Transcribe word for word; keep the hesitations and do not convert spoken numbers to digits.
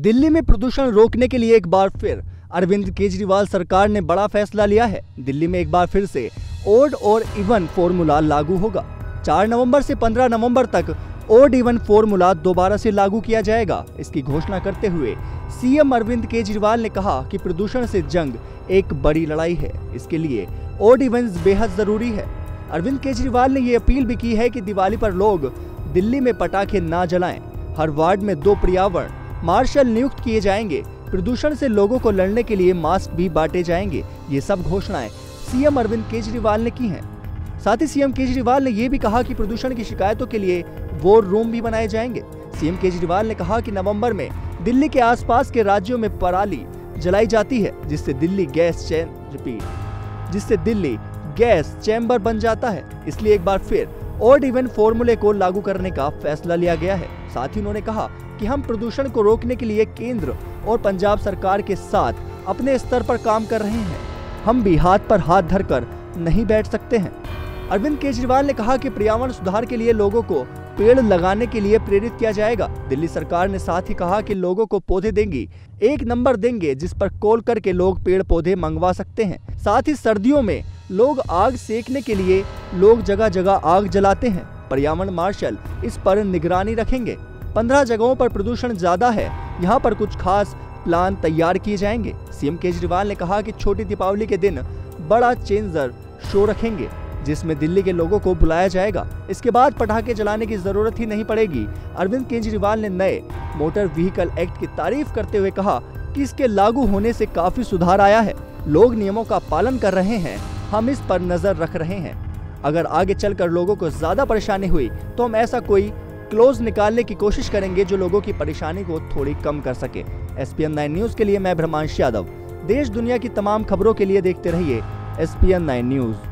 दिल्ली में प्रदूषण रोकने के लिए एक बार फिर अरविंद केजरीवाल सरकार ने बड़ा फैसला लिया है। दिल्ली में एक बार फिर से ओड और इवन फॉर्मूला लागू होगा। चार नवंबर से पंद्रह नवंबर तक ओड इवन फॉर्मूला दोबारा से लागू किया जाएगा। इसकी घोषणा करते हुए सीएम अरविंद केजरीवाल ने कहा कि प्रदूषण से जंग एक बड़ी लड़ाई है, इसके लिए ओड इवन बेहद जरूरी है। अरविंद केजरीवाल ने ये अपील भी की है कि दिवाली पर लोग दिल्ली में पटाखे ना जलाएं। हर वार्ड में दो पर्यावरण मार्शल नियुक्त किए जाएंगे। प्रदूषण से लोगों को लड़ने के लिए मास्क भी बांटे जाएंगे। ये सब घोषणाएं सीएम अरविंद केजरीवाल ने की हैं। साथ ही सीएम केजरीवाल ने यह भी कहा कि प्रदूषण की शिकायतों के लिए वॉर रूम भी बनाए जाएंगे। सीएम केजरीवाल ने कहा कि नवंबर में दिल्ली के आसपास के राज्यों में पराली जलाई जाती है, जिससे दिल्ली गैस चैन रिपीट जिससे दिल्ली गैस चैम्बर बन जाता है। इसलिए एक बार फिर ओड इवन फॉर्मूले को लागू करने का फैसला लिया गया है। साथ ही उन्होंने कहा कि हम प्रदूषण को रोकने के लिए केंद्र और पंजाब सरकार के साथ अपने स्तर पर काम कर रहे हैं। हम भी हाथ पर हाथ धरकर नहीं बैठ सकते हैं। अरविंद केजरीवाल ने कहा कि पर्यावरण सुधार के लिए लोगों को पेड़ लगाने के लिए प्रेरित किया जाएगा। दिल्ली सरकार ने साथ ही कहा कि लोगों को पौधे देंगी, एक नंबर देंगे जिस पर कॉल करके लोग पेड़ पौधे मंगवा सकते हैं। साथ ही सर्दियों में लोग आग सेकने के लिए लोग जगह जगह आग जलाते हैं। पर्यावरण मार्शल इस पर निगरानी रखेंगे। पंद्रह जगहों पर प्रदूषण ज्यादा है, यहाँ पर कुछ खास प्लान तैयार किए जाएंगे। सीएम केजरीवाल ने कहा कि छोटी दीपावली के दिन बड़ा चेंजर शो रखेंगे, जिसमें दिल्ली के लोगों को बुलाया जाएगा। इसके बाद पटाखे जलाने की जरूरत ही नहीं पड़ेगी। अरविंद केजरीवाल ने नए मोटर व्हीकल एक्ट की तारीफ करते हुए कहा कि इसके लागू होने से काफी सुधार आया है। लोग नियमों का पालन कर रहे हैं, हम इस पर नजर रख रहे हैं। अगर आगे चलकर लोगों को ज्यादा परेशानी हुई तो हम ऐसा कोई क्लोज निकालने की कोशिश करेंगे जो लोगों की परेशानी को थोड़ी कम कर सके। एसपीएन नाइन न्यूज के लिए मैं ब्रह्मांश यादव। देश दुनिया की तमाम खबरों के लिए देखते रहिए एसपीएन नाइन न्यूज।